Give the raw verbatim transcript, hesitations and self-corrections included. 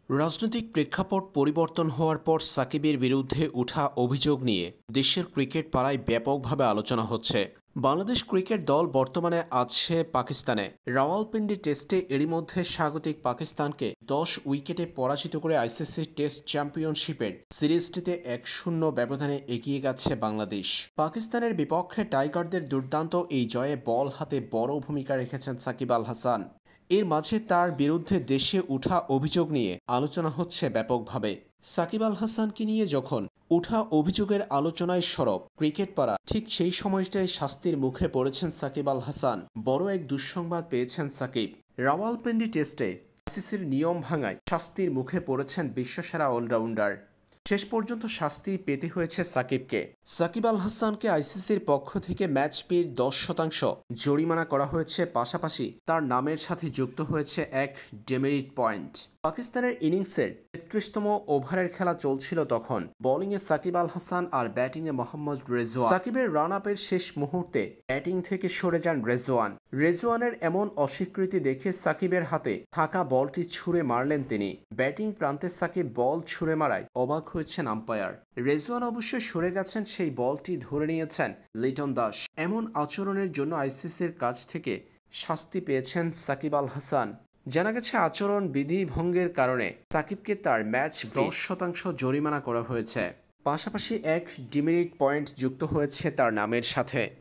রাজনৈতিক প্রেক্ষাপট পরিবর্তন হওয়ার পর সাকিবের বিরুদ্ধে ওঠা অভিযোগ নিয়ে দেশের ক্রিকেট পাড়ায় ব্যাপকভাবে আলোচনা হচ্ছে। বাংলাদেশ ক্রিকেট দল বর্তমানে আছে পাকিস্তানে। রাওয়ালপিন্ডি টেস্টে এরই মধ্যে স্বাগতিক পাকিস্তানকে দশ উইকেটে পরাজিত করে আইসিসি টেস্ট চ্যাম্পিয়নশিপের সিরিজটিতে এক শূন্য ব্যবধানে এগিয়ে গেছে বাংলাদেশ। পাকিস্তানের বিপক্ষে টাইগারদের দুর্দান্ত এই জয়ে বল হাতে বড় ভূমিকা রেখেছেন সাকিব আল হাসান। এর মাঝে তার বিরুদ্ধে দেশে ওঠা অভিযোগ নিয়ে আলোচনা হচ্ছে ব্যাপকভাবে। সাকিব আল হাসানকে নিয়ে যখন ওঠা অভিযোগের আলোচনায় সরব ক্রিকেট পাড়া, ঠিক সেই সময়টায় শাস্তির মুখে পড়েছেন সাকিব আল হাসান। বড় এক দুঃসংবাদ পেয়েছেন সাকিব। রাওয়ালপিন্ডি টেস্টে আইসিসির নিয়ম ভাঙায় শাস্তির মুখে পড়েছেন বিশ্বসেরা অলরাউন্ডার। শেষ পর্যন্ত শাস্তি পেতে হয়েছে সাকিবকে। সাকিব আল হাসানকে আইসিসির পক্ষ থেকে ম্যাচ ফির দশ শতাংশ জরিমানা করা হয়েছে, পাশাপাশি তার নামের সাথে যুক্ত হয়েছে এক ডেমেরিট পয়েন্ট। পাকিস্তানের ইনিংসের তেত্রিশতম ওভারের খেলা চলছিল তখন। বোলিংয়ে সাকিব আল হাসান আর ব্যাটিংয়ে মোহাম্মদ রেজওয়ান। সাকিবের রান আপের শেষ মুহূর্তে ব্যাটিং থেকে সরে যান রেজওয়ান। রেজওয়ানের এমন অস্বীকৃতি দেখে সাকিবের হাতে থাকা বলটি ছুঁড়ে মারলেন তিনি। ব্যাটিং প্রান্তে সাকিব বল ছুঁড়ে মারায় অবাক হয়েছেন আম্পায়ার। রেজওয়ান অবশ্য সরে গেছেন, সেই বলটি ধরে নিয়েছেন লিটন দাস। এমন আচরণের জন্য আইসিসির কাছ থেকে শাস্তি পেয়েছেন সাকিব আল হাসান। জানা গেছে আচরণ বিধি ভঙ্গের কারণে সাকিবকে তার ম্যাচ দশ শতাংশ জরিমানা করা হয়েছে, পাশাপাশি এক ডিমেরিট পয়েন্ট যুক্ত হয়েছে তার নামের সাথে।